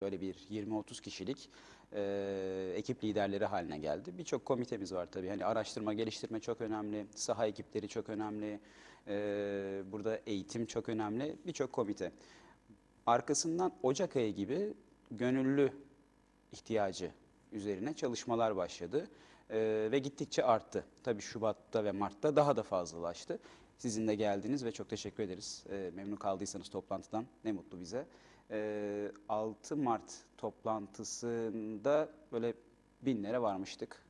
böyle bir 20-30 kişilik ekip liderleri haline geldi. Birçok komitemiz var tabii. Hani araştırma, geliştirme çok önemli, saha ekipleri çok önemli, burada eğitim çok önemli, birçok komite. Arkasından Ocak ayı gibi gönüllü ihtiyacı üzerine çalışmalar başladı. Ve gittikçe arttı. Tabii Şubat'ta ve Mart'ta daha da fazlalaştı. Sizin de geldiniz ve çok teşekkür ederiz. Memnun kaldıysanız toplantıdan ne mutlu bize. 6 Mart toplantısında böyle binlere varmıştık.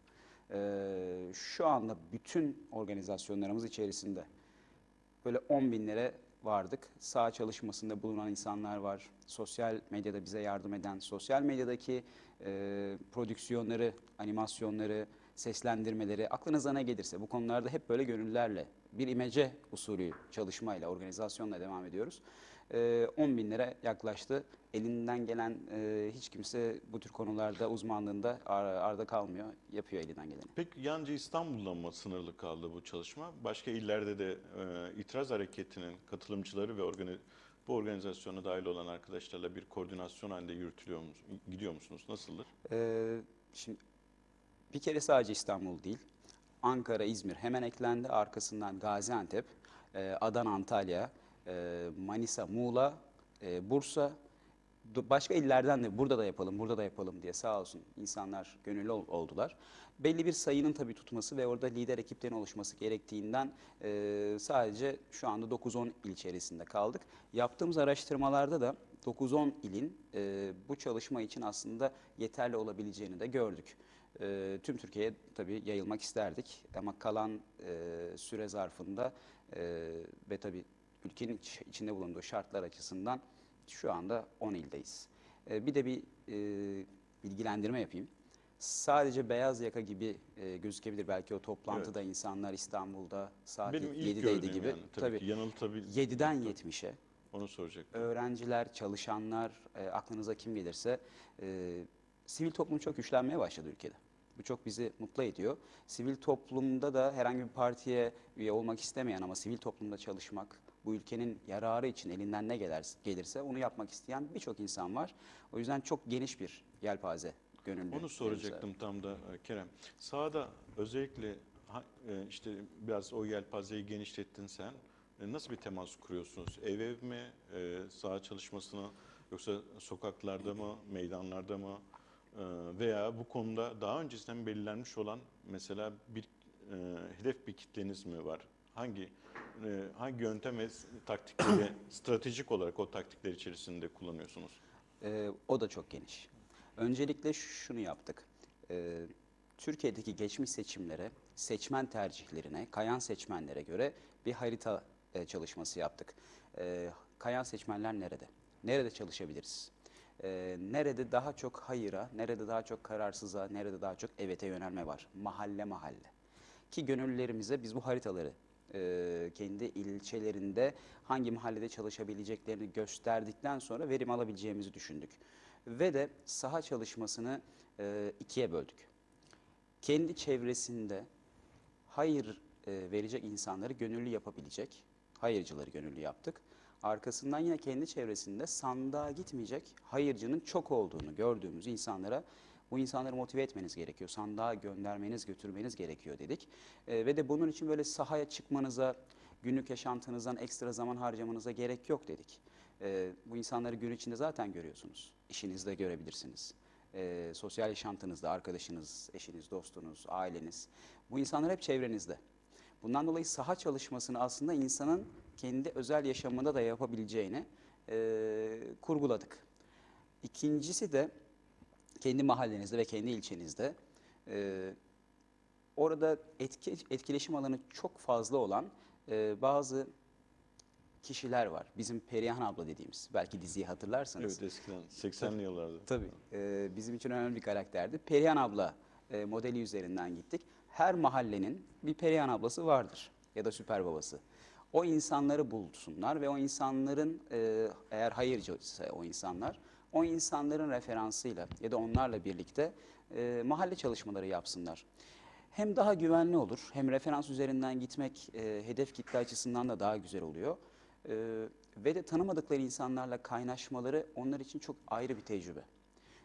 Şu anda bütün organizasyonlarımız içerisinde böyle 10 binlere vardık. Saha çalışmasında bulunan insanlar var. Sosyal medyada bize yardım eden, sosyal medyadaki prodüksiyonları, animasyonları, seslendirmeleri, aklınıza ne gelirse bu konularda hep böyle gönüllülerle, bir imece usulü çalışmayla, organizasyonla devam ediyoruz. 10 binlere yaklaştı. Elinden gelen hiç kimse bu tür konularda uzmanlığında arda kalmıyor. Yapıyor elinden geleni. Peki yalnızca İstanbul'da mı sınırlı kaldı bu çalışma? Başka illerde de itiraz hareketinin katılımcıları ve bu organizasyona dahil olan arkadaşlarla bir koordinasyon halinde gidiyor musunuz? Nasıldır? Şimdi bir kere sadece İstanbul değil, Ankara, İzmir hemen eklendi. Arkasından Gaziantep, Adana, Antalya, Manisa, Muğla, Bursa, başka illerden de burada da yapalım, burada da yapalım diye sağ olsun insanlar gönüllü oldular. Belli bir sayının tabii tutması ve orada lider ekiplerin oluşması gerektiğinden sadece şu anda 9-10 il içerisinde kaldık. Yaptığımız araştırmalarda da 9-10 ilin bu çalışma için aslında yeterli olabileceğini de gördük. Tüm Türkiye'ye tabii yayılmak isterdik ama kalan süre zarfında ve tabii ülkenin içinde bulunduğu şartlar açısından şu anda 10 ildeyiz. Bir de bir bilgilendirme yapayım. Sadece beyaz yaka gibi gözükebilir belki o toplantıda Evet. insanlar İstanbul'da saat Benim ilk 7'deydi gördüğüm gibi. yani. Tabii ki yanıltabilirim. 7'den 70'e Onu soracaktım. öğrenciler, çalışanlar, aklınıza kim gelirse sivil toplum çok güçlenmeye başladı ülkede. Bu çok bizi mutlu ediyor. Sivil toplumda da herhangi bir partiye üye olmak istemeyen ama sivil toplumda çalışmak, bu ülkenin yararı için elinden ne gelirse onu yapmak isteyen birçok insan var. O yüzden çok geniş bir yelpaze gönüllü. Onu soracaktım tam da Kerem. Sahada özellikle işte biraz o yelpazeyi genişlettin sen. Nasıl bir temas kuruyorsunuz? Ev ev mi, saha çalışmasını yoksa sokaklarda mı, meydanlarda mı? Veya bu konuda daha öncesinden belirlenmiş olan mesela bir hedef bir kitleniz mi var? Hangi yöntem ve taktikleri stratejik olarak o taktikler içerisinde kullanıyorsunuz? O da çok geniş. Öncelikle şunu yaptık. Türkiye'deki geçmiş seçimlere, seçmen tercihlerine, kayan seçmenlere göre bir harita çalışması yaptık. Kayan seçmenler nerede? Nerede çalışabiliriz? Nerede daha çok hayıra, nerede daha çok kararsıza, nerede daha çok evete yönelme var? Mahalle mahalle. Ki gönüllülerimize biz bu haritaları kendi ilçelerinde hangi mahallede çalışabileceklerini gösterdikten sonra verim alabileceğimizi düşündük. Ve de saha çalışmasını ikiye böldük. Kendi çevresinde hayır verecek insanları gönüllü yapabilecek, hayırcıları gönüllü yaptık. Arkasından yine kendi çevresinde sandığa gitmeyecek hayırcının çok olduğunu gördüğümüz insanlara bu insanları motive etmeniz gerekiyor. Sandığa göndermeniz, götürmeniz gerekiyor dedik. Ve de bunun için böyle sahaya çıkmanıza, günlük yaşantınızdan ekstra zaman harcamanıza gerek yok dedik. Bu insanları gün içinde zaten görüyorsunuz. İşinizde görebilirsiniz. Sosyal yaşantınızda arkadaşınız, eşiniz, dostunuz, aileniz. Bu insanlar hep çevrenizde. Bundan dolayı saha çalışmasını aslında insanın kendi özel yaşamında da yapabileceğini kurguladık. İkincisi de kendi mahallenizde ve kendi ilçenizde orada etkileşim alanı çok fazla olan bazı kişiler var. Bizim Perihan abla dediğimiz. Belki diziyi hatırlarsanız. Evet, eskiden 80'li yıllarda. Tabii. Bizim için önemli bir karakterdi. Perihan abla modeli üzerinden gittik. Her mahallenin bir Perihan ablası vardır ya da süper babası. O insanları bulsunlar ve o insanların eğer hayırcıysa o insanlar, o insanların referansıyla ya da onlarla birlikte mahalle çalışmaları yapsınlar. Hem daha güvenli olur, hem referans üzerinden gitmek hedef kitle açısından da daha güzel oluyor. Ve de tanımadıkları insanlarla kaynaşmaları onlar için çok ayrı bir tecrübe.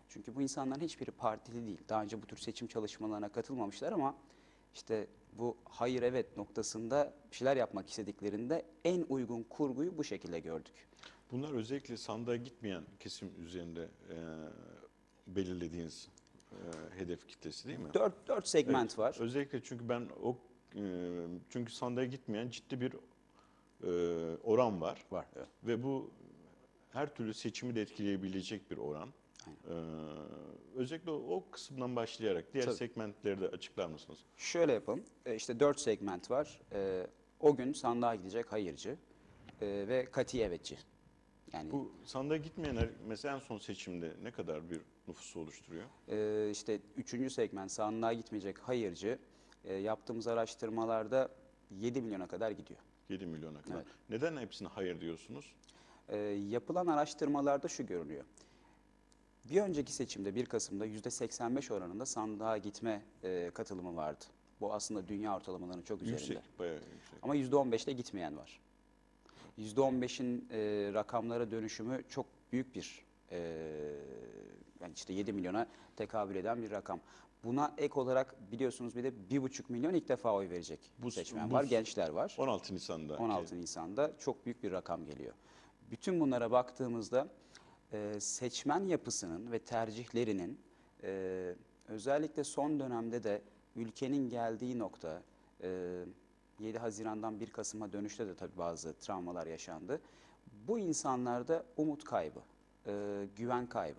Çünkü bu insanların hiçbiri partili değil. Daha önce bu tür seçim çalışmalarına katılmamışlar ama işte bu hayır evet noktasında bir şeyler yapmak istediklerinde en uygun kurguyu bu şekilde gördük. Bunlar özellikle sandığa gitmeyen kesim üzerinde belirlediğiniz hedef kitlesi değil mi? Dört segment Evet. var. Özellikle çünkü ben çünkü sandığa gitmeyen ciddi bir oran var. Var. Evet. Ve bu her türlü seçimi de etkileyebilecek bir oran. Özellikle o kısımdan başlayarak diğer Tabii. segmentleri de açıklar mısınız? Şöyle yapalım. İşte 4 segment var. O gün sandığa gidecek hayırcı ve kati evetçi. Yani Bu sandığa gitmeyenler mesela en son seçimde ne kadar bir nüfusu oluşturuyor? işte 3. segment sandığa gitmeyecek hayırcı yaptığımız araştırmalarda 7 milyona kadar gidiyor. 7 milyona kadar. Evet. Neden hepsine hayır diyorsunuz? Yapılan araştırmalarda şu görülüyor. Bir önceki seçimde 1 Kasım'da %85 oranında sandığa gitme katılımı vardı. Bu aslında dünya ortalamalarının çok üzerinde. Yüksek, bayağı yüksek. Ama %15'te gitmeyen var. %15'in rakamlara dönüşümü çok büyük bir, yani işte 7 milyona tekabül eden bir rakam. Buna ek olarak biliyorsunuz bir de 1,5 milyon ilk defa oy verecek seçmen var, gençler var. 16 Nisan'da. 16 Nisan'da çok büyük bir rakam geliyor. Bütün bunlara baktığımızda seçmen yapısının ve tercihlerinin özellikle son dönemde de ülkenin geldiği nokta, 7 Haziran'dan 1 Kasım'a dönüşte de tabii bazı travmalar yaşandı. Bu insanlarda umut kaybı, güven kaybı,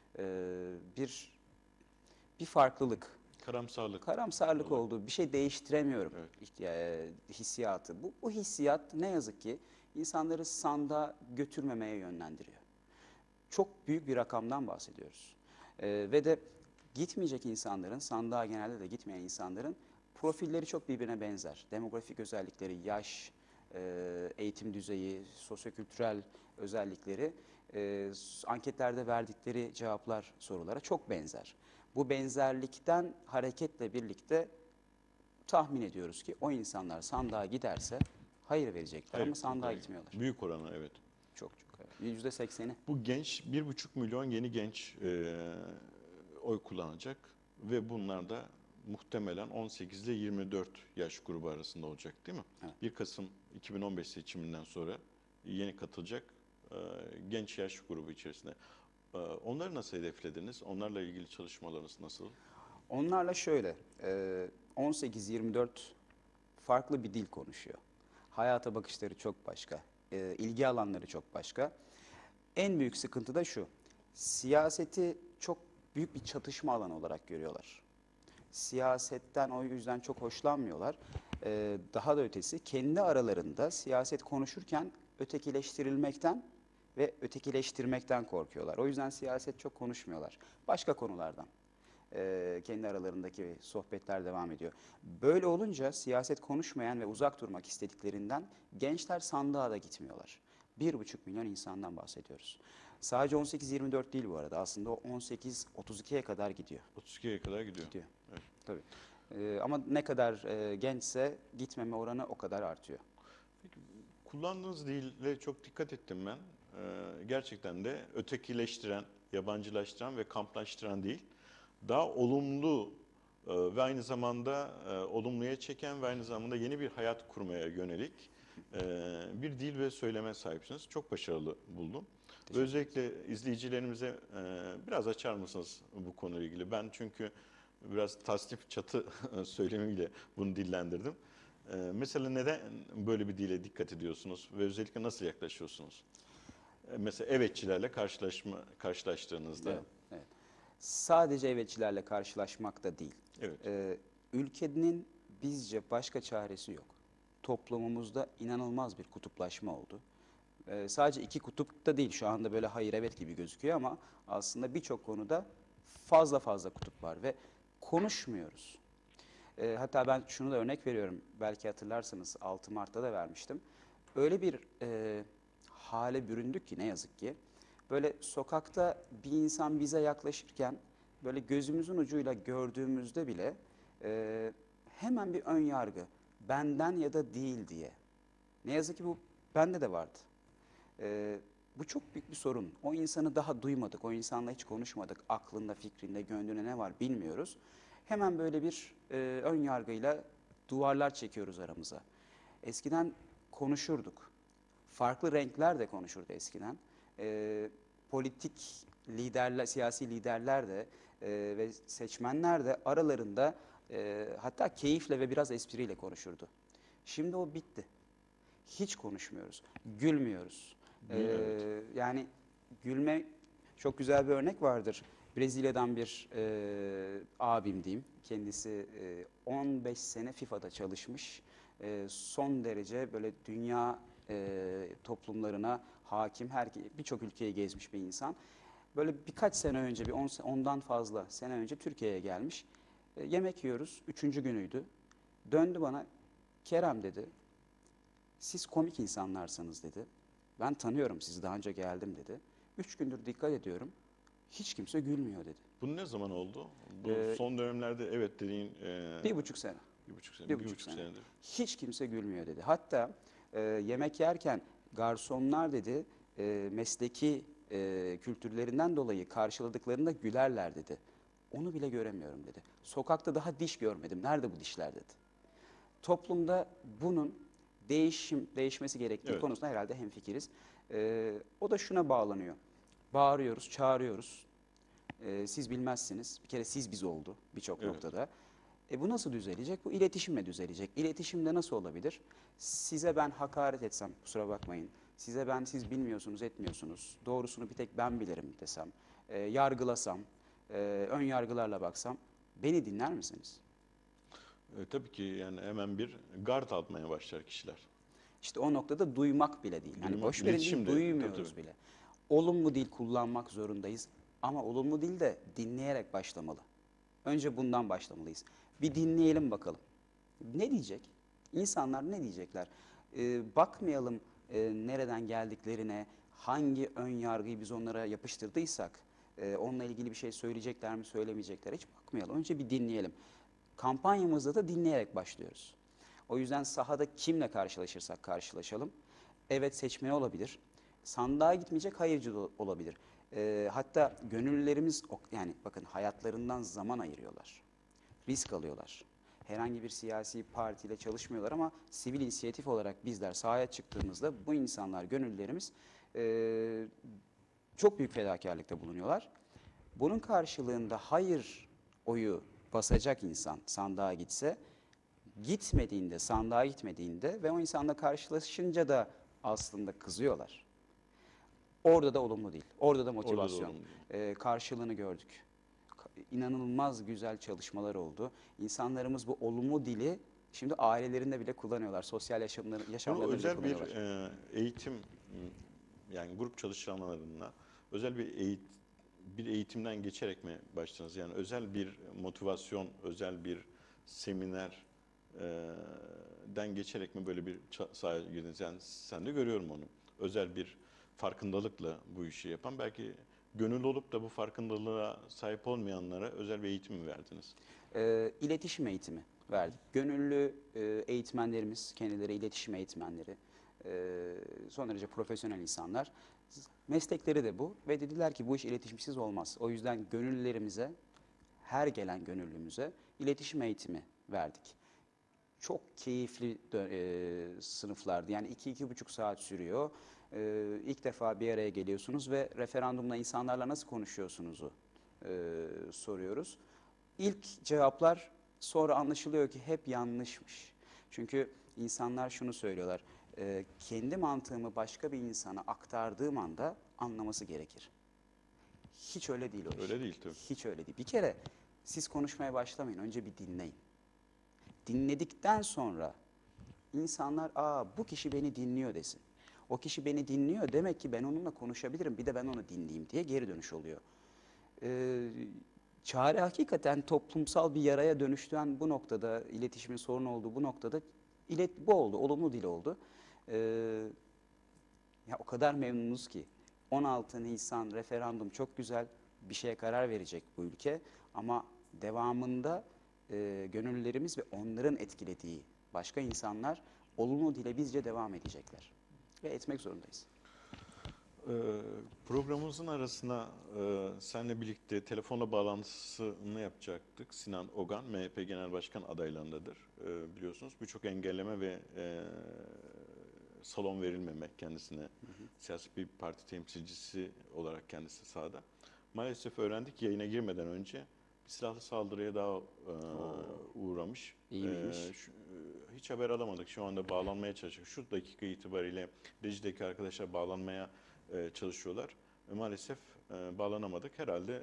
bir farklılık, karamsarlık Olay. olduğu, bir şey değiştiremiyorum Evet. hissiyatı. Bu hissiyat ne yazık ki insanları sandığa götürmemeye yönlendiriyor. Çok büyük bir rakamdan bahsediyoruz. Ve de gitmeyecek insanların, sandığa genelde de gitmeyen insanların profilleri çok birbirine benzer. Demografik özellikleri, yaş, eğitim düzeyi, sosyokültürel özellikleri, anketlerde verdikleri cevaplar sorulara çok benzer. Bu benzerlikten hareketle birlikte tahmin ediyoruz ki o insanlar sandığa giderse hayır verecekler ama sandığa gitmiyorlar. Büyük oranı evet. Çok. Evet. %80'i. Bu genç 1,5 milyon yeni genç oy kullanacak ve bunlar da muhtemelen 18 ile 24 yaş grubu arasında olacak değil mi? Evet. 1 Kasım 2015 seçiminden sonra yeni katılacak genç yaş grubu içerisinde. Onları nasıl hedeflediniz? Onlarla ilgili çalışmalarınız nasıl? Onlarla şöyle, 18-24 farklı bir dil konuşuyor. Hayata bakışları çok başka, ilgi alanları çok başka. En büyük sıkıntı da şu, siyaseti çok büyük bir çatışma alanı olarak görüyorlar. Siyasetten o yüzden çok hoşlanmıyorlar. Daha da ötesi kendi aralarında siyaset konuşurken ötekileştirilmekten ve ötekileştirmekten korkuyorlar. O yüzden siyaset çok konuşmuyorlar. Başka konulardan kendi aralarındaki sohbetler devam ediyor. Böyle olunca siyaset konuşmayan ve uzak durmak istediklerinden gençler sandığa da gitmiyorlar. 1,5 milyon insandan bahsediyoruz. Sadece 18-24 değil bu arada. Aslında o 18-32'ye kadar gidiyor. 32'ye kadar gidiyor. Evet. Tabii. Ama ne kadar gençse gitmeme oranı o kadar artıyor. Peki, kullandığınız dille çok dikkat ettim ben. Gerçekten de ötekileştiren, yabancılaştıran ve kamplaştıran değil. Daha olumlu ve aynı zamanda olumluya çeken ve aynı zamanda yeni bir hayat kurmaya yönelik bir dil ve söyleme sahipsiniz. Çok başarılı buldum. Ve özellikle izleyicilerimize biraz açar mısınız bu konuyla ilgili? Ben çünkü biraz tasnif çatı söylemiyle bunu dillendirdim. Mesela neden böyle bir dile dikkat ediyorsunuz ve özellikle nasıl yaklaşıyorsunuz? Mesela evetçilerle karşılaştığınızda. Evet. Sadece evetçilerle karşılaşmak da değil. Evet. Ülkenin bizce başka çaresi yok. Toplumumuzda inanılmaz bir kutuplaşma oldu. Sadece iki kutupta değil, şu anda böyle hayır evet gibi gözüküyor ama aslında birçok konuda fazla kutup var ve konuşmuyoruz. Hatta ben şunu da örnek veriyorum, belki hatırlarsınız 6 Mart'ta da vermiştim. Öyle bir hale büründük ki ne yazık ki, böyle sokakta bir insan bize yaklaşırken böyle gözümüzün ucuyla gördüğümüzde bile hemen bir ön yargı, benden ya da değil diye. Ne yazık ki bu bende de vardı. Bu çok büyük bir sorun. O insanı daha duymadık, o insanla hiç konuşmadık. Aklında, fikrinde, gönlünde ne var bilmiyoruz. Hemen böyle bir ön yargıyla duvarlar çekiyoruz aramıza. Eskiden konuşurduk. Farklı renkler de konuşurdu eskiden. Politik liderler, siyasi liderler de ve seçmenler de aralarında hatta keyifle ve biraz espriyle konuşurdu. Şimdi o bitti. Hiç konuşmuyoruz, gülmüyoruz. Evet. Yani gülme, çok güzel bir örnek vardır. Brezilya'dan bir abim diyeyim. Kendisi 15 sene FIFA'da çalışmış. Son derece böyle dünya toplumlarına hakim, birçok ülkeyi gezmiş bir insan. Böyle birkaç sene önce, ondan fazla sene önce Türkiye'ye gelmiş. Yemek yiyoruz, 3. günüydü. Döndü bana, Kerem dedi, siz komik insanlarsınız dedi. Ben tanıyorum sizi, daha önce geldim dedi. 3 gündür dikkat ediyorum, hiç kimse gülmüyor dedi. Bu ne zaman oldu? Bu Ee, son dönemlerde evet dediğin 1,5 sene. 1,5 sene, Bir bir buçuk buçuk sene. senedir. Hiç kimse gülmüyor dedi. Hatta yemek yerken garsonlar dedi mesleki kültürlerinden dolayı karşıladıklarında gülerler dedi. Onu bile göremiyorum dedi. Sokakta daha diş görmedim. Nerede bu dişler dedi. Toplumda bunun değişmesi gerektiği Evet. konusunda herhalde hemfikiriz. O da şuna bağlanıyor. Bağırıyoruz, çağırıyoruz. Siz bilmezsiniz. Bir kere siz biz oldu birçok Evet. noktada. Bu nasıl düzelecek? Bu iletişimle düzelecek. İletişimde nasıl olabilir? Size ben hakaret etsem, kusura bakmayın. Size ben siz bilmiyorsunuz, etmiyorsunuz. Doğrusunu bir tek ben bilirim desem. Yargılasam, ön yargılarla baksam, beni dinler misiniz? Tabii ki yani hemen bir gard almaya başlar kişiler. İşte o noktada duymak bile değil. Hani Duymak, boş verin değil, iletişim de duymuyoruz tabii. bile. Olumlu dil kullanmak zorundayız. Ama olumlu dil de dinleyerek başlamalı. Önce bundan başlamalıyız. Bir dinleyelim bakalım. Ne diyecek? İnsanlar ne diyecekler? Bakmayalım nereden geldiklerine, hangi ön yargıyı biz onlara yapıştırdıysak, onunla ilgili bir şey söyleyecekler mi, söylemeyecekler, hiç bakmayalım. Önce bir dinleyelim. Kampanyamızda da dinleyerek başlıyoruz. O yüzden sahada kimle karşılaşırsak karşılaşalım. Evet, seçmeni olabilir. Sandığa gitmeyecek hayırcı da olabilir. Hatta gönüllülerimiz yani bakın hayatlarından zaman ayırıyorlar. Risk alıyorlar. Herhangi bir siyasi partiyle çalışmıyorlar ama sivil inisiyatif olarak bizler sahaya çıktığımızda bu insanlar, gönüllülerimiz çok büyük fedakarlıkta bulunuyorlar. Bunun karşılığında hayır oyu basacak insan sandığa gitse, gitmediğinde, sandığa gitmediğinde ve o insanla karşılaşınca da aslında kızıyorlar. Orada da olumlu değil. Orada da motivasyon. olumlu Karşılığını gördük. İnanılmaz güzel çalışmalar oldu. İnsanlarımız bu olumlu dili şimdi ailelerinde bile kullanıyorlar. Sosyal Bunu yaşamlarında bile özel bir kullanıyorlar. eğitim yani grup çalışmalarında özel bir eğitimden geçerek mi başladınız? Yani özel bir motivasyon, özel bir seminer den geçerek mi böyle bir sahaya girdiniz? Yani sen de görüyorum onu. Özel bir farkındalıkla bu işi yapan, belki gönüllü olup da bu farkındalığa sahip olmayanlara özel bir eğitim mi verdiniz? İletişim eğitimi verdik. Gönüllü eğitmenlerimiz, kendileri iletişim eğitmenleri, son derece profesyonel insanlar. Meslekleri de bu ve dediler ki bu iş iletişimsiz olmaz. O yüzden gönüllülerimize, her gelen gönüllümüze iletişim eğitimi verdik. Çok keyifli sınıflardı. Yani 2-2,5 saat sürüyor. İlk defa bir araya geliyorsunuz ve referandumla insanlarla nasıl konuşuyorsunuzu soruyoruz. İlk cevaplar sonra anlaşılıyor ki hep yanlışmış. Çünkü insanlar şunu söylüyorlar, kendi mantığımı başka bir insana aktardığım anda anlaması gerekir. Hiç öyle değil o iş. Öyle değil tabii. Hiç öyle değil. Bir kere siz konuşmaya başlamayın, önce bir dinleyin. Dinledikten sonra insanlar, bu kişi beni dinliyor desin. O kişi beni dinliyor, demek ki ben onunla konuşabilirim, bir de ben onu dinleyeyim diye geri dönüş oluyor. Çare hakikaten toplumsal bir yaraya dönüştüren bu noktada, iletişimin sorun olduğu bu noktada bu oldu, olumlu dil oldu. Ya o kadar memnunuz ki 16 Nisan referandum çok güzel, bir şeye karar verecek bu ülke ama devamında gönüllülerimiz ve onların etkilediği başka insanlar olumlu dile bizce devam edecekler ve etmek zorundayız. Programımızın arasına seninle birlikte telefonla bağlantısını yapacaktık. Sinan Ogan, MHP Genel Başkan adaylarındadır. Biliyorsunuz birçok engelleme ve salon verilmemek kendisine. Siyasi bir parti temsilcisi olarak kendisi sahada. Maalesef öğrendik yayına girmeden önce bir silahlı saldırıya daha uğramış. İyi miymiş? Hiç haber alamadık. Şu anda bağlanmaya çalışıyoruz. Şu dakika itibariyle rejideki arkadaşlar bağlanmaya çalışıyorlar. Maalesef bağlanamadık. Herhalde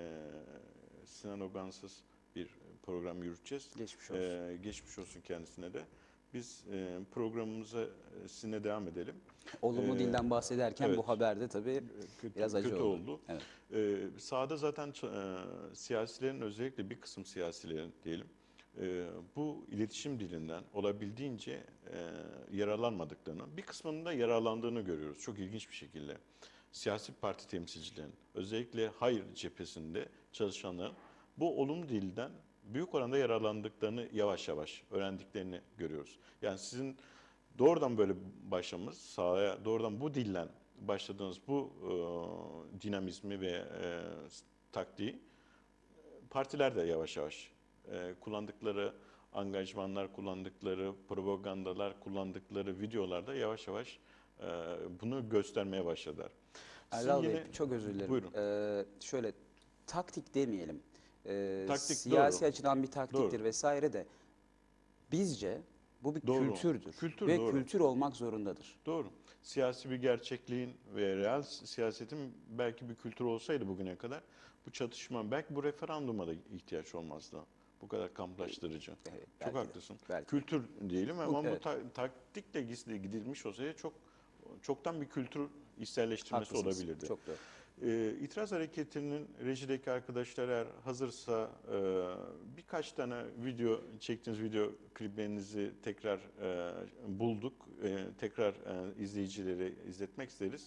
Sinan Ogan'sız bir program yürüteceğiz. Geçmiş olsun. Geçmiş olsun kendisine de. Biz programımıza sizinle devam edelim. Olumlu dilden bahsederken evet. Bu haberde tabii biraz acı kötü oldu. Evet. Sahada zaten siyasilerin, özellikle bir kısım siyasilerin diyelim, bu iletişim dilinden olabildiğince yararlanmadıklarını, bir kısmının da yararlandığını görüyoruz. Çok ilginç bir şekilde. Siyasi parti temsilcilerinin, özellikle hayır cephesinde çalışanların bu olumlu dilden büyük oranda yararlandıklarını yavaş yavaş öğrendiklerini görüyoruz. Yani sizin doğrudan böyle başlamanız, sahaya doğrudan bu dillen başladığınız bu dinamizmi ve taktiği partiler de yavaş yavaş kullandıkları angajmanlar, kullandıkları propagandalar, kullandıkları videolarda yavaş yavaş bunu göstermeye başladılar. Erdal Bey, çok özür dilerim. Buyurun. Şöyle taktik demeyelim. Taktik, siyasi doğru. açıdan bir taktiktir Doğru. vesaire de bizce bu bir Doğru. kültürdür. Kültür, Ve doğru. kültür olmak zorundadır. Doğru. Siyasi bir gerçekliğin ve real siyasetin belki bir kültürü olsaydı bugüne kadar bu çatışma, belki bu referanduma da ihtiyaç olmazdı. Bu kadar kamplaştırıcı. Evet, Çok belki de, haklısın. belki. Kültür diyelim ama Evet. bu taktikle gidilmiş olsaydı çoktan bir kültür içselleştirmesi Haklısınız. olabilirdi. Çok doğru. İtiraz hareketinin rejideki arkadaşlar eğer hazırsa birkaç tane çektiğiniz video kliplerinizi tekrar bulduk. Tekrar izleyicileri izletmek isteriz.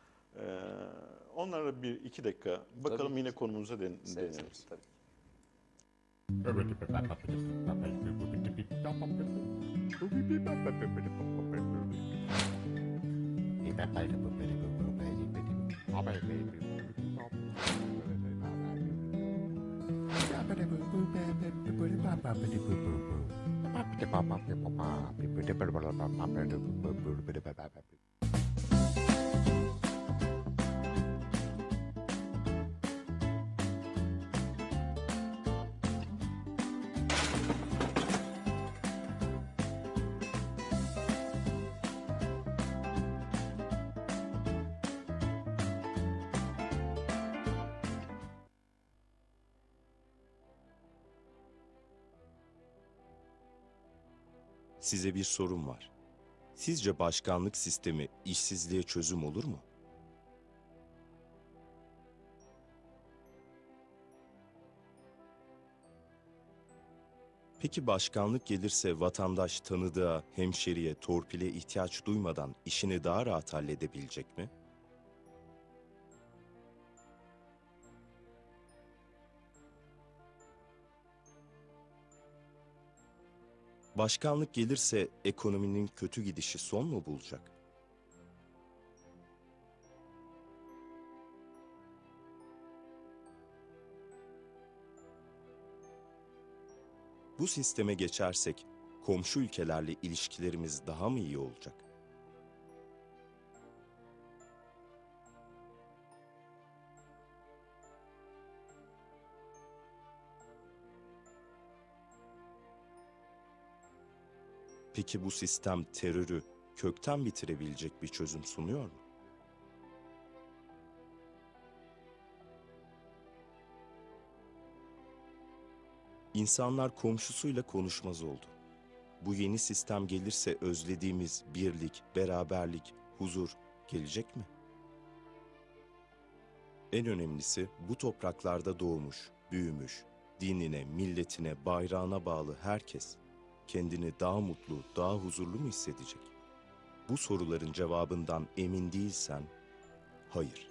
Onlara bir iki dakika bakalım, Tabii. yine konumuza dönelim. Seviyoruz tabii. Size bir sorum var. Sizce başkanlık sistemi işsizliğe çözüm olur mu? Peki başkanlık gelirse vatandaş tanıdığa, hemşeriye, torpile ihtiyaç duymadan işini daha rahat halledebilecek mi? Başkanlık gelirse ekonominin kötü gidişi son mu bulacak? Bu sisteme geçersek komşu ülkelerle ilişkilerimiz daha mı iyi olacak? Peki bu sistem terörü kökten bitirebilecek bir çözüm sunuyor mu? İnsanlar komşusuyla konuşmaz oldu. Bu yeni sistem gelirse özlediğimiz birlik, beraberlik, huzur gelecek mi? En önemlisi bu topraklarda doğmuş, büyümüş, dinine, milletine, bayrağına bağlı herkes kendini daha mutlu, daha huzurlu mu hissedecek? Bu soruların cevabından emin değilsen, hayır.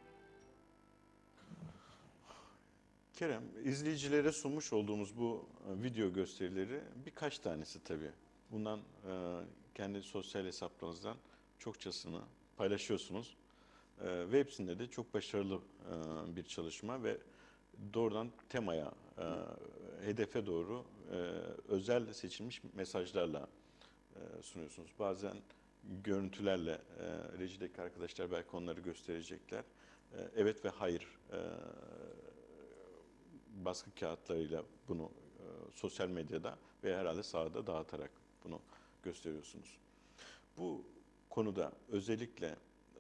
Kerem, izleyicilere sunmuş olduğumuz bu video gösterileri birkaç tanesi tabii. Bundan kendi sosyal hesaplarınızdan çokçasını paylaşıyorsunuz. Ve hepsinde de çok başarılı bir çalışma ve doğrudan temaya, hedefe doğru özel seçilmiş mesajlarla sunuyorsunuz. Bazen görüntülerle, rejideki arkadaşlar belki onları gösterecekler. Evet ve hayır baskı kağıtlarıyla bunu sosyal medyada ve herhalde sahada dağıtarak bunu gösteriyorsunuz. Bu konuda özellikle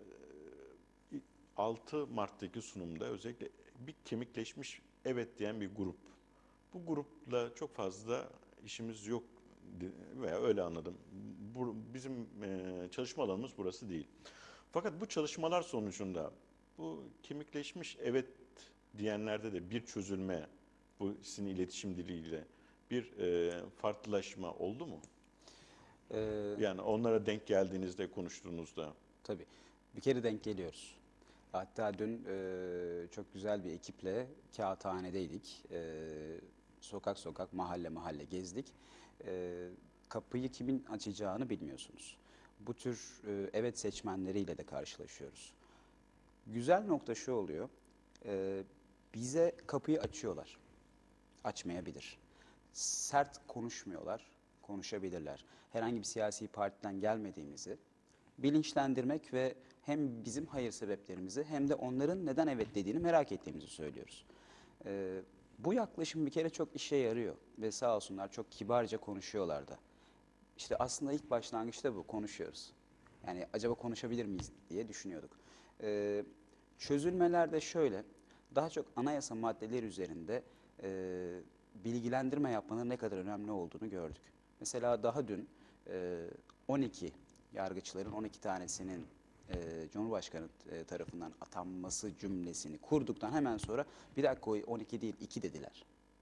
6 Mart'taki sunumda özellikle bir kemikleşmiş evet diyen bir grup. Bu grupla çok fazla işimiz yok veya öyle anladım. Bizim çalışma alanımız burası değil. Fakat bu çalışmalar sonucunda bu kemikleşmiş evet diyenlerde de bir çözülme, bu sizin iletişim diliyle bir farklılaşma oldu mu? Ee, Yani onlara denk geldiğinizde, konuştuğunuzda. tabii. Bir kere denk geliyoruz. Hatta dün çok güzel bir ekiple kağıthanedeydik. Sokak sokak, mahalle mahalle gezdik. Kapıyı kimin açacağını bilmiyorsunuz. Bu tür evet seçmenleriyle de karşılaşıyoruz. Güzel nokta şu oluyor. Bize kapıyı açıyorlar. Açmayabilir. Sert konuşmuyorlar, konuşabilirler. Herhangi bir siyasi partiden gelmediğimizi bilinçlendirmek ve hem bizim hayır sebeplerimizi hem de onların neden evet dediğini merak ettiğimizi söylüyoruz. Bu yaklaşım bir kere çok işe yarıyor ve sağ olsunlar çok kibarca konuşuyorlar da. İşte aslında ilk başlangıçta bu, konuşuyoruz. Yani acaba konuşabilir miyiz diye düşünüyorduk. Çözülmeler de şöyle, daha çok anayasa maddeleri üzerinde bilgilendirme yapmanın ne kadar önemli olduğunu gördük. Mesela daha dün 12 yargıçların 12 tanesinin Cumhurbaşkanı tarafından atanması cümlesini kurduktan hemen sonra bir dakika, o 12 değil 2 dediler.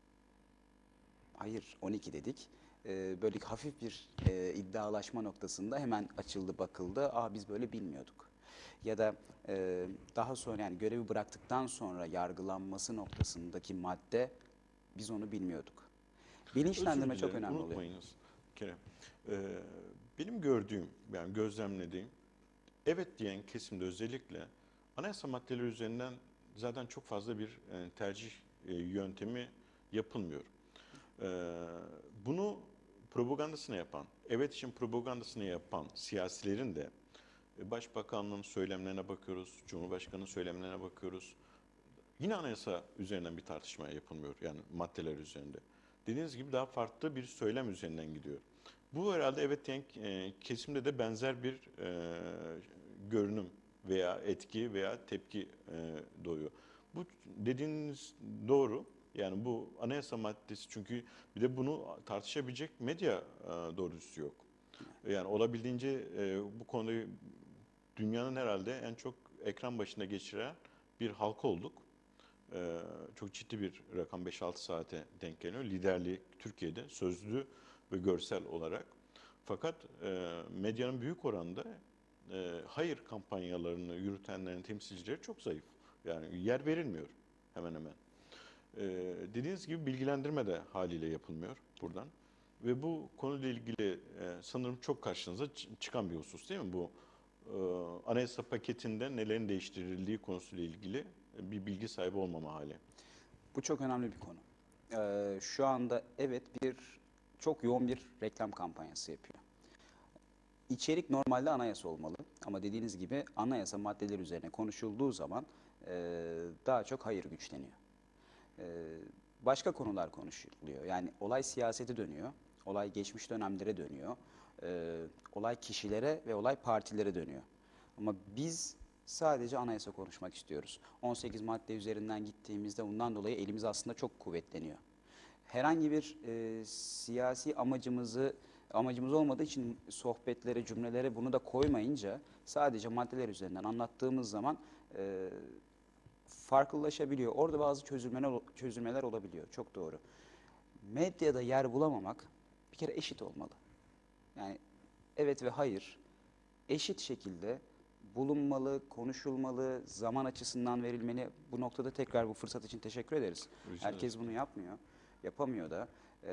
Hayır 12 dedik. Böyle hafif bir iddialaşma noktasında hemen açıldı bakıldı. Biz böyle bilmiyorduk. Ya da daha sonra yani görevi bıraktıktan sonra yargılanması noktasındaki madde biz onu bilmiyorduk. Bilinçlendirme Özür çok dilerim, önemli oluyor. unutmayınız Kerem. Benim gördüğüm, yani gözlemlediğim, evet diyen kesimde özellikle anayasa maddeleri üzerinden zaten çok fazla bir tercih yöntemi yapılmıyor. Bunu propagandasını yapan, evet için propagandasını yapan siyasilerin de Başbakanlığın söylemlerine bakıyoruz, Cumhurbaşkanı'nın söylemlerine bakıyoruz. Yine anayasa üzerinden bir tartışma yapılmıyor, yani maddeler üzerinde. Dediğiniz gibi daha farklı bir söylem üzerinden gidiyor. Bu herhalde evet diyen kesimde de benzer bir görünüm veya etki veya tepki doğuyor. Bu dediğiniz doğru. Yani bu anayasa maddesi, çünkü bir de bunu tartışabilecek medya doğrusu yok. Yani olabildiğince bu konuda dünyanın herhalde en çok ekran başında geçiren bir halk olduk. Çok ciddi bir rakam, 5-6 saate denk geliyor. Liderliği Türkiye'de sözlü ve görsel olarak. Fakat medyanın büyük oranda hayır kampanyalarını yürütenlerin temsilcileri çok zayıf. Yani yer verilmiyor hemen hemen. Dediğiniz gibi bilgilendirme de haliyle yapılmıyor buradan. Ve bu konuyla ilgili sanırım çok karşınıza çıkan bir husus değil mi? Bu anayasa paketinde nelerin değiştirildiği konusuyla ilgili bir bilgi sahibi olmama hali. Bu çok önemli bir konu. Şu anda evet çok yoğun bir reklam kampanyası yapıyor. İçerik normalde anayasa olmalı ama dediğiniz gibi anayasa maddeleri üzerine konuşulduğu zaman daha çok hayır güçleniyor. Başka konular konuşuluyor. Yani olay siyasete dönüyor, olay geçmiş dönemlere dönüyor, olay kişilere ve olay partilere dönüyor. Ama biz sadece anayasa konuşmak istiyoruz. 18 madde üzerinden gittiğimizde bundan dolayı elimiz aslında çok kuvvetleniyor. Herhangi bir siyasi amacımız olmadığı için sohbetlere, cümlelere bunu da koymayınca sadece maddeler üzerinden anlattığımız zaman farklılaşabiliyor. Orada bazı çözülmeler olabiliyor. Çok doğru. Medyada yer bulamamak bir kere eşit olmalı. Yani evet ve hayır eşit şekilde bulunmalı, konuşulmalı, zaman açısından verilmeli. Bu noktada tekrar bu fırsat için teşekkür ederiz. Herkes bunu yapmıyor, yapamıyor da.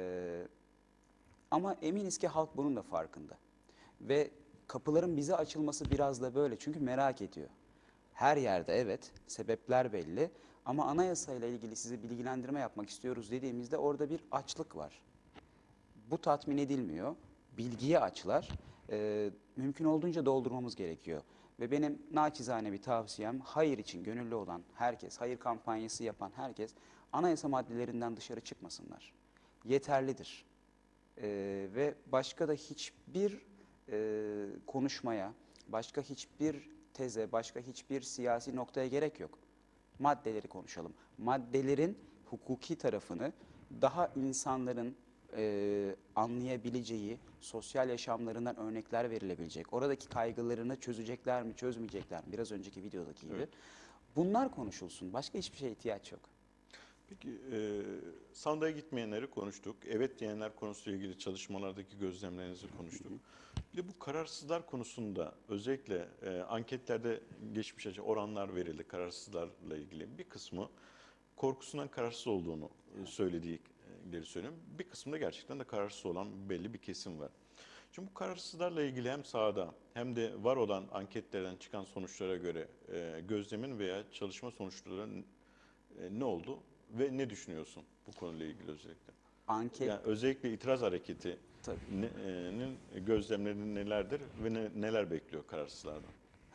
Ama eminiz ki halk bunun da farkında. Ve kapıların bize açılması biraz da böyle. Çünkü merak ediyor. Her yerde evet, sebepler belli ama anayasayla ilgili size bilgilendirme yapmak istiyoruz dediğimizde orada bir açlık var. Bu tatmin edilmiyor. Bilgiye açlar. Mümkün olduğunca doldurmamız gerekiyor. Ve benim naçizane bir tavsiyem hayır için gönüllü olan herkes, hayır kampanyası yapan herkes anayasa maddelerinden dışarı çıkmasınlar. Yeterlidir. Ve başka da hiçbir konuşmaya, başka hiçbir teze, başka hiçbir siyasi noktaya gerek yok. Maddeleri konuşalım. Maddelerin hukuki tarafını daha insanların anlayabileceği, sosyal yaşamlarından örnekler verilebilecek, oradaki kaygılarını çözecekler mi, çözmeyecekler mi? Biraz önceki videodaki gibi. Evet. Bunlar konuşulsun. Başka hiçbir şeye ihtiyaç yok. Peki sandığa gitmeyenleri konuştuk. Evet diyenler konusuyla ilgili çalışmalardaki gözlemlerinizi konuştuk. Bir de bu kararsızlar konusunda özellikle anketlerde geçmiş oranlar verildi kararsızlarla ilgili. Bir kısmı korkusundan kararsız olduğunu söylediğileri söylüyorum. Bir kısmında gerçekten de kararsız olan belli bir kesim var. Şimdi bu kararsızlarla ilgili hem sahada hem de var olan anketlerden çıkan sonuçlara göre gözlemin veya çalışma sonuçları ne oldu ve ne düşünüyorsun bu konuyla ilgili özellikle? Yani özellikle itiraz hareketinin gözlemleri nelerdir ve neler bekliyor kararsızlardan?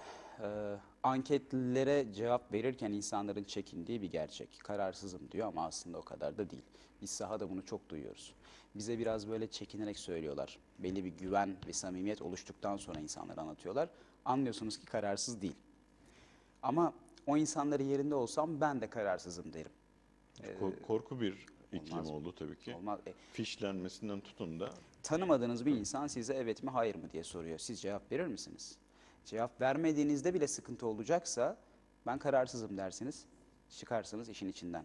Anketlere cevap verirken insanların çekindiği bir gerçek. Kararsızım diyor ama aslında o kadar da değil. Biz sahada bunu çok duyuyoruz. Bize biraz böyle çekinerek söylüyorlar. Belli bir güven ve samimiyet oluştuktan sonra insanlara anlatıyorlar. Anlıyorsunuz ki kararsız değil. Ama o insanların yerinde olsam ben de kararsızım derim. Korku bir iklim oldu tabii ki. Olmaz. Fişlenmesinden tutun da. Tanımadığınız bir insan size evet mi hayır mı diye soruyor. Siz cevap verir misiniz? Cevap vermediğinizde bile sıkıntı olacaksa ben kararsızım dersiniz, çıkarsınız işin içinden.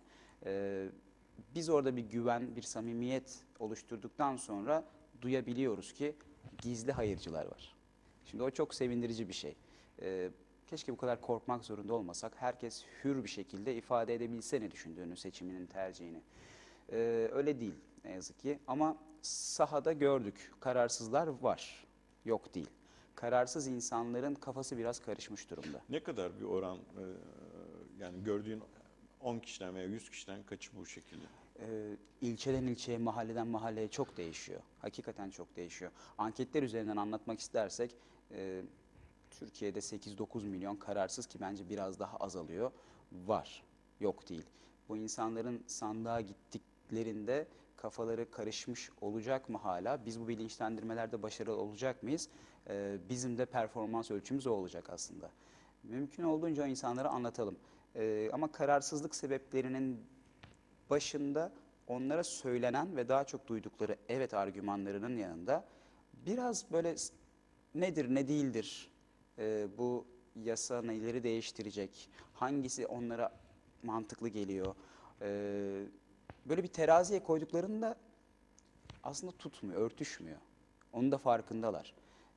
Biz orada bir güven, bir samimiyet oluşturduktan sonra duyabiliyoruz ki gizli hayırcılar var. Şimdi o çok sevindirici bir şey. Keşke bu kadar korkmak zorunda olmasak. Herkes hür bir şekilde ifade edebilse ne düşündüğünü, seçiminin, tercihini. Öyle değil ne yazık ki. Ama sahada gördük. Kararsızlar var. Yok değil. Kararsız insanların kafası biraz karışmış durumda. Ne kadar bir oran yani gördüğün 10 kişiden veya 100 kişiden kaçı bu şekilde? İlçeden ilçeye, mahalleden mahalleye çok değişiyor. Hakikaten çok değişiyor. Anketler üzerinden anlatmak istersek Türkiye'de 8-9 milyon kararsız ki bence biraz daha azalıyor. Var. Yok değil. Bu insanların sandığa gittiklerinde kafaları karışmış olacak mı hala? Biz bu bilinçlendirmelerde başarılı olacak mıyız? Bizim de performans ölçümüz o olacak aslında. Mümkün olduğunca o insanlara anlatalım. Ama kararsızlık sebeplerinin başında onlara söylenen ve daha çok duydukları evet argümanlarının yanında biraz böyle nedir ne değildir, bu yasa neleri değiştirecek, hangisi onlara mantıklı geliyor, böyle bir teraziye koyduklarında aslında tutmuyor, örtüşmüyor. Onun da farkındalar.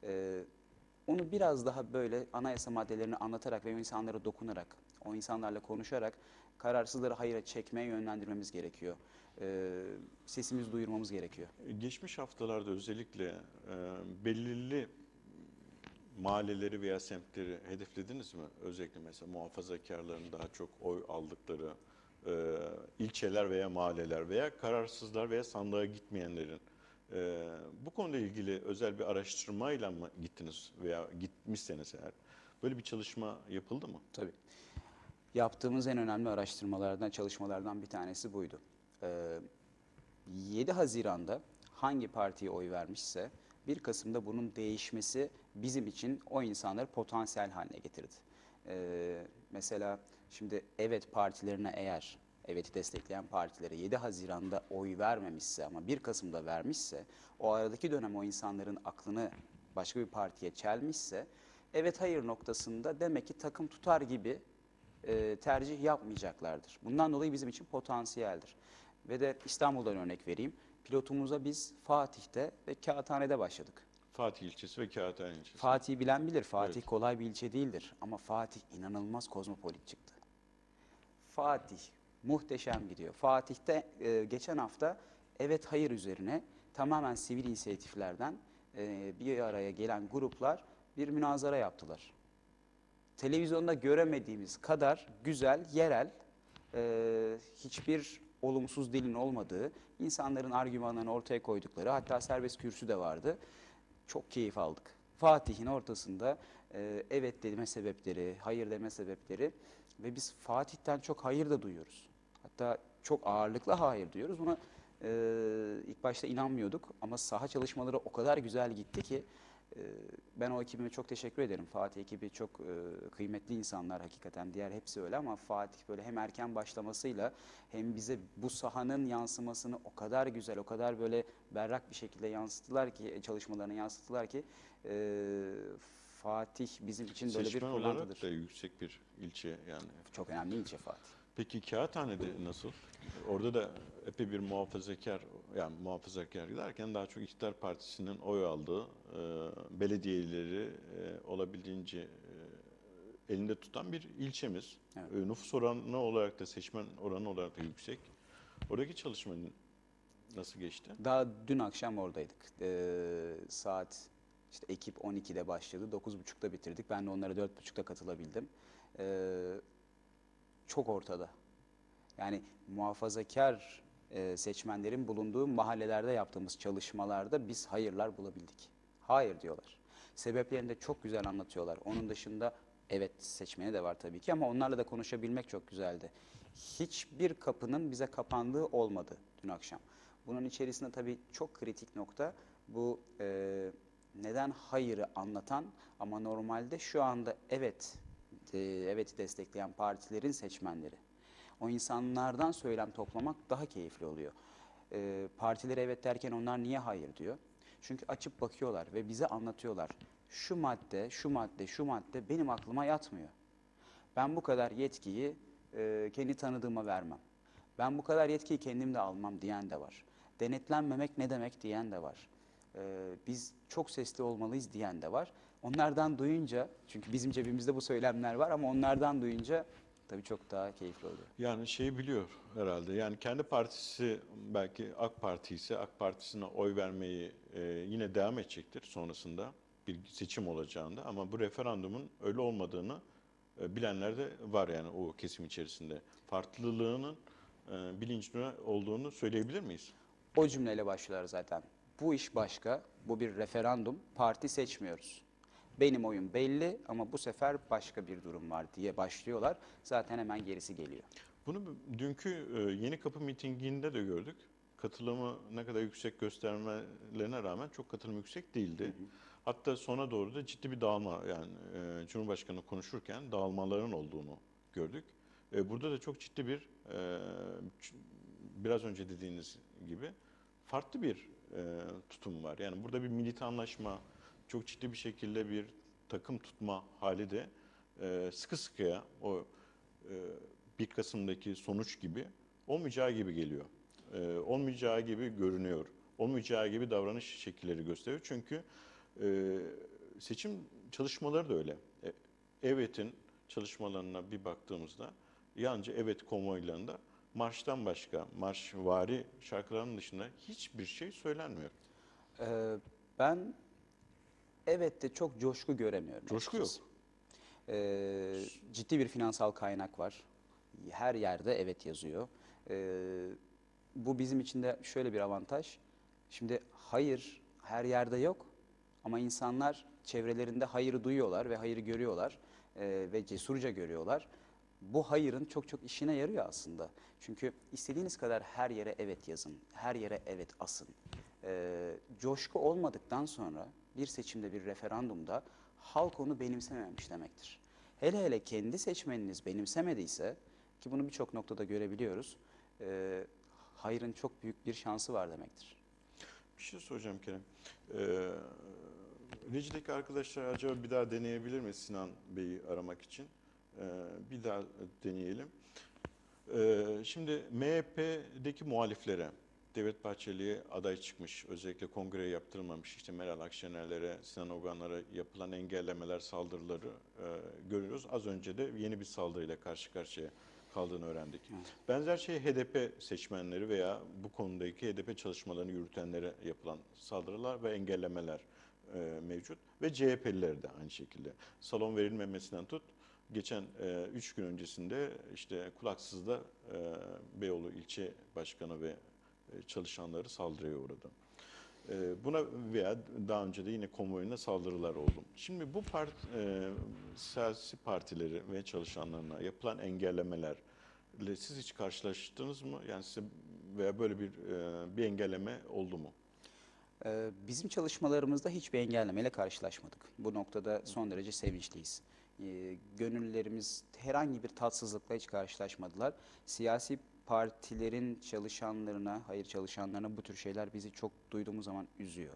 Onu biraz daha böyle anayasa maddelerini anlatarak ve o insanlara dokunarak, o insanlarla konuşarak kararsızları hayıra çekmeye yönlendirmemiz gerekiyor. Sesimizi duyurmamız gerekiyor. Geçmiş haftalarda özellikle belirli mahalleleri veya semtleri hedeflediniz mi? Özellikle mesela muhafazakarların daha çok oy aldıkları ilçeler veya mahalleler veya kararsızlar veya sandığa gitmeyenlerin bu konuyla ilgili özel bir araştırmayla mı gittiniz veya gitmişseniz eğer böyle bir çalışma yapıldı mı? Tabii. Yaptığımız en önemli araştırmalardan, çalışmalardan bir tanesi buydu. 7 Haziran'da hangi partiye oy vermişse 1 Kasım'da bunun değişmesi bizim için o insanları potansiyel haline getirdi. Mesela şimdi evet partilerine eğer evet'i destekleyen partilere 7 Haziran'da oy vermemişse ama 1 Kasım'da vermişse o aradaki dönem o insanların aklını başka bir partiye çelmişse evet hayır noktasında demek ki takım tutar gibi tercih yapmayacaklardır. Bundan dolayı bizim için potansiyeldir. Ve de İstanbul'dan örnek vereyim. Pilotumuza biz Fatih'te ve Kağıthane'de başladık. Fatih ilçesi ve Kağıthane ilçesi. Fatih bilen bilir. Fatih Evet. kolay bir ilçe değildir. Ama Fatih inanılmaz kozmopolit çıktı. Fatih muhteşem gidiyor. Fatih'te geçen hafta evet hayır üzerine tamamen sivil inisiyatiflerden bir araya gelen gruplar bir münazara yaptılar. televizyonda göremediğimiz kadar güzel, yerel, hiçbir olumsuz dilin olmadığı, insanların argümanlarını ortaya koydukları, hatta serbest kürsü de vardı. Çok keyif aldık. Fatih'in ortasında evet deme sebepleri, hayır deme sebepleri ve biz Fatih'ten çok hayır da duyuyoruz. Hatta çok ağırlıklı hayır diyoruz. Buna ilk başta inanmıyorduk ama saha çalışmaları o kadar güzel gitti ki ben o ekibime çok teşekkür ederim. Fatih ekibi çok kıymetli insanlar hakikaten. Diğer hepsi öyle ama Fatih böyle hem erken başlamasıyla hem bize bu sahanın yansımasını o kadar güzel, o kadar böyle berrak bir şekilde yansıttılar ki, çalışmalarını yansıttılar ki Fatih bizim için böyle bir Seçmen olarak pırlantadır. da yüksek bir ilçe yani. Çok önemli ilçe Fatih. Peki Kağıthane'de nasıl? Orada da epey bir muhafazakar, yani muhafazakar derken daha çok İktidar Partisi'nin oy aldığı belediyeleri olabildiğince elinde tutan bir ilçemiz. Evet. Nüfus oranı olarak da seçmen oranı olarak da yüksek. Oradaki çalışma nasıl geçti? Daha dün akşam oradaydık. Saat işte ekip 12'de başladı. 9.30'da bitirdik. Ben de onlara 4.30'da katılabildim. Çok ortada. Yani muhafazakar seçmenlerin bulunduğu mahallelerde yaptığımız çalışmalarda biz hayırlar bulabildik. Hayır diyorlar. Sebeplerini de çok güzel anlatıyorlar. Onun dışında evet seçmeni de var tabii ki ama onlarla da konuşabilmek çok güzeldi. Hiçbir kapının bize kapandığı olmadı dün akşam. Bunun içerisinde tabii çok kritik nokta bu neden hayırı anlatan ama normalde şu anda evet destekleyen partilerin seçmenleri. O insanlardan söylem toplamak daha keyifli oluyor. Partilere evet derken onlar niye hayır diyor? Çünkü açıp bakıyorlar ve bize anlatıyorlar. Şu madde, şu madde, şu madde benim aklıma yatmıyor. Ben bu kadar yetkiyi kendi tanıdığıma vermem. Ben bu kadar yetkiyi kendim de almam diyen de var. Denetlenmemek ne demek diyen de var. Biz çok sesli olmalıyız diyen de var. Onlardan duyunca, çünkü bizim cebimizde bu söylemler var ama onlardan duyunca tabii çok daha keyifli oluyor. Yani şeyi biliyor herhalde. Yani kendi partisi belki AK Parti ise AK Partisine oy vermeyi yine devam edecektir sonrasında bir seçim olacağında. Ama bu referandumun öyle olmadığını bilenler de var yani o kesim içerisinde. Farklılığının bilincinde olduğunu söyleyebilir miyiz? O cümleyle başlıyorlar zaten. Bu iş başka, bu bir referandum, parti seçmiyoruz. Benim oyun belli ama bu sefer başka bir durum var diye başlıyorlar. Zaten hemen gerisi geliyor. Bunu dünkü Yeni Kapı mitinginde de gördük. Katılımı ne kadar yüksek göstermelerine rağmen çok katılım yüksek değildi. Hatta sona doğru da ciddi bir dağılma yani Cumhurbaşkanı konuşurken dağılmaların olduğunu gördük. Burada da çok ciddi bir biraz önce dediğiniz gibi farklı bir tutum var. Yani burada bir militanlaşma, çok ciddi bir şekilde bir takım tutma hali de sıkı sıkıya o 1 Kasım'daki sonuç gibi olmayacağı gibi geliyor. Olmayacağı gibi görünüyor. Olmayacağı gibi davranış şekilleri gösteriyor. Çünkü seçim çalışmaları da öyle. EVET'in çalışmalarına bir baktığımızda yalnızca evet konvoylarında marştan başka, marşvari şarkıların dışında hiçbir şey söylenmiyor. Ben evet de çok coşku göremiyorum. Coşku yok. Ciddi bir finansal kaynak var. Her yerde evet yazıyor. Bu bizim için de şöyle bir avantaj. Şimdi hayır her yerde yok ama insanlar çevrelerinde hayırı duyuyorlar ve hayırı görüyorlar ve cesurca görüyorlar. Bu hayırın çok çok işine yarıyor aslında. Çünkü istediğiniz kadar her yere evet yazın, her yere evet asın. Coşku olmadıktan sonra bir seçimde, bir referandumda halk onu benimsememiş demektir. Hele hele kendi seçmeniniz benimsemediyse, ki bunu birçok noktada görebiliyoruz, hayırın çok büyük bir şansı var demektir. Bir şey soracağım Kerem. Rejideki arkadaşlar acaba bir daha deneyebilir mi Sinan Bey'i aramak için? Bir daha deneyelim. Şimdi MHP'deki muhaliflere, Devlet Bahçeli'ye aday çıkmış, özellikle kongre yaptırılmamış, işte Meral Akşener'lere, Sinan Ogan'lara yapılan engellemeler, saldırıları görüyoruz. Az önce de yeni bir saldırıyla karşı karşıya kaldığını öğrendik. Evet. Benzer şey HDP seçmenleri veya bu konudaki HDP çalışmalarını yürütenlere yapılan saldırılar ve engellemeler mevcut. Ve CHP'liler de aynı şekilde. Salon verilmemesinden tut, geçen 3 gün öncesinde işte Kulaksız'da Beyoğlu ilçe başkanı ve çalışanları saldırıya uğradı. Buna veya daha önce de yine konvoyuna saldırılar oldu. Şimdi bu siyasi partileri ve çalışanlarına yapılan engellemelerle siz hiç karşılaştınız mı? Yani size veya böyle bir engelleme oldu mu? Bizim çalışmalarımızda hiçbir engellemeyle karşılaşmadık. Bu noktada son derece sevinçliyiz. Gönüllülerimiz herhangi bir tatsızlıkla hiç karşılaşmadılar. Siyasi partilerin çalışanlarına, hayır çalışanlarına bu tür şeyler bizi çok duyduğumuz zaman üzüyor.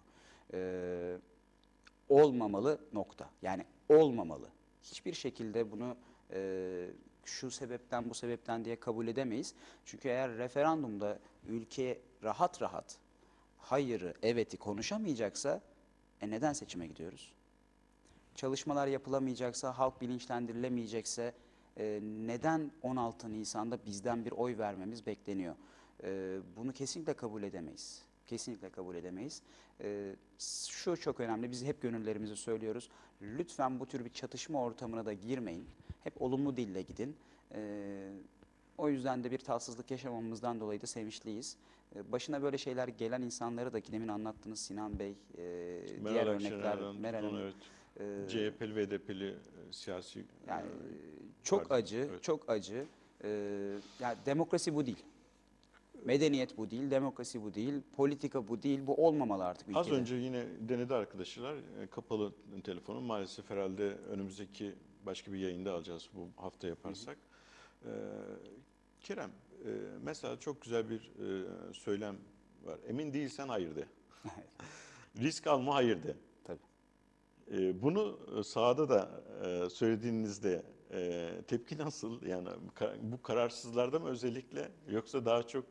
Olmamalı nokta. Yani olmamalı. Hiçbir şekilde bunu şu sebepten bu sebepten diye kabul edemeyiz. Çünkü eğer referandumda ülke rahat rahat hayırı, evet'i konuşamayacaksa neden seçime gidiyoruz? Çalışmalar yapılamayacaksa, halk bilinçlendirilemeyecekse neden 16 Nisan'da bizden bir oy vermemiz bekleniyor? Bunu kesinlikle kabul edemeyiz. Kesinlikle kabul edemeyiz. Şu çok önemli, biz hep gönüllerimizi söylüyoruz. Lütfen bu tür bir çatışma ortamına da girmeyin. Hep olumlu dille gidin. O yüzden de bir tatsızlık yaşamamızdan dolayı da sevinçliyiz. Başına böyle şeyler gelen insanları da ki demin anlattınız Sinan Bey, diğer örnekler, Meral Hanım. Evet. CHP'li ve HDP'li siyasi yani çok parti. acı, Evet. çok acı. Yani demokrasi bu değil. Medeniyet bu değil, demokrasi bu değil, politika bu değil, bu olmamalı artık ülkede. Az önce yine denedi arkadaşlar kapalı telefonu. Maalesef herhalde önümüzdeki başka bir yayında alacağız bu hafta yaparsak. Kerem, mesela çok güzel bir söylem var. Emin değilsen hayır de. Risk alma hayır de. Tabii. Bunu sahada da söylediğinizde tepki nasıl? Yani bu kararsızlarda mı özellikle yoksa daha çok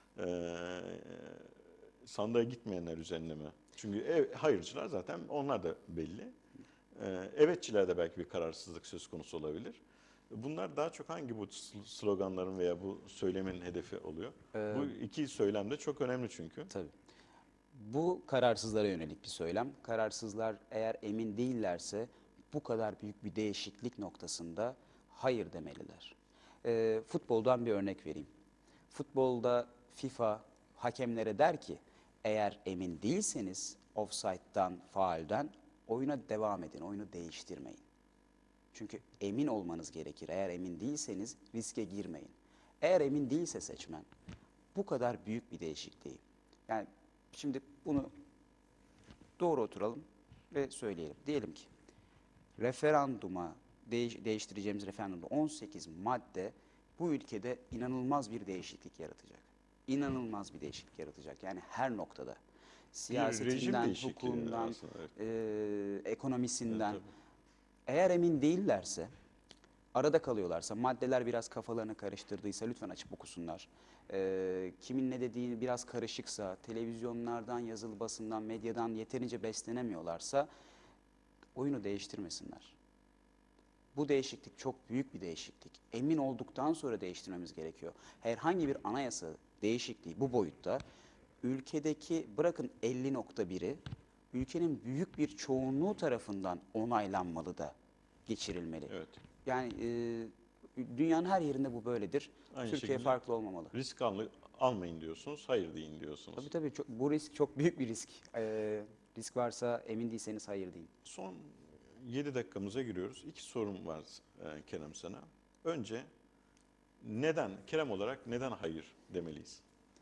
sandığa gitmeyenler üzerine mi? Çünkü hayırcılar zaten onlar da belli. Evetçiler de belki bir kararsızlık söz konusu olabilir. Bunlar daha çok hangi bu sloganların veya bu söylemin hedefi oluyor? Bu iki söylem de çok önemli çünkü. Tabii. Bu kararsızlara yönelik bir söylem. Kararsızlar eğer emin değillerse bu kadar büyük bir değişiklik noktasında hayır demeliler. Futboldan bir örnek vereyim. Futbolda FIFA hakemlere der ki eğer emin değilseniz offside'dan, faulden oyuna devam edin, oyunu değiştirmeyin. Çünkü emin olmanız gerekir. Eğer emin değilseniz riske girmeyin. Eğer emin değilse seçmen bu kadar büyük bir değişikliği. Yani şimdi bunu doğru oturalım ve söyleyelim. Diyelim ki referanduma değiştireceğimiz referandumda 18 madde bu ülkede inanılmaz bir değişiklik yaratacak. İnanılmaz bir değişiklik yaratacak. Yani her noktada. Siyasetinden, hukukundan, ekonomisinden. Evet, eğer emin değillerse, arada kalıyorlarsa, maddeler biraz kafalarını karıştırdıysa lütfen açıp okusunlar. Kimin ne dediği biraz karışıksa, televizyonlardan, yazılı basından, medyadan yeterince beslenemiyorlarsa oyunu değiştirmesinler. Bu değişiklik çok büyük bir değişiklik. Emin olduktan sonra değiştirmemiz gerekiyor. Herhangi bir anayasa değişikliği bu boyutta ülkedeki bırakın 50.1'i ülkenin büyük bir çoğunluğu tarafından onaylanmalı da geçirilmeli. Evet. Yani dünyanın her yerinde bu böyledir. Aynı Türkiye şekilde farklı olmamalı. Risk almayın diyorsunuz, hayır deyin diyorsunuz. Tabii bu risk çok büyük bir risk. Risk varsa emin değilseniz hayır deyin. Son 7 dakikamıza giriyoruz. 2 sorum var Kerem sana. Önce Kerem olarak neden hayır demeliyiz?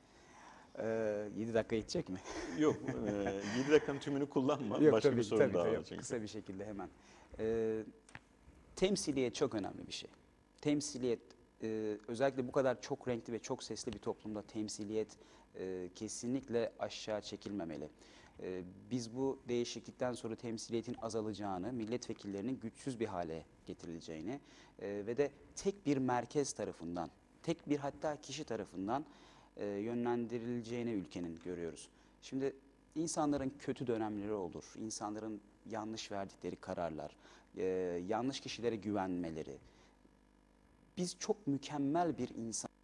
7 dakika yetecek mi? Yok, 7 dakikanın tümünü kullanma. Yok, Başka tabii, bir sorun daha tabii, var çünkü. kısa bir şekilde hemen. Temsiliyet çok önemli bir şey. Temsiliyet, özellikle bu kadar çok renkli ve çok sesli bir toplumda temsiliyet kesinlikle aşağı çekilmemeli. Biz bu değişiklikten sonra temsiliyetin azalacağını, milletvekillerinin güçsüz bir hale getirileceğini ve de tek bir merkez tarafından, tek bir hatta kişi tarafından yönlendirileceğini ülkenin görüyoruz. Şimdi insanların kötü dönemleri olur, insanların yanlış verdikleri kararlar, yanlış kişilere güvenmeleri. Biz çok mükemmel bir insan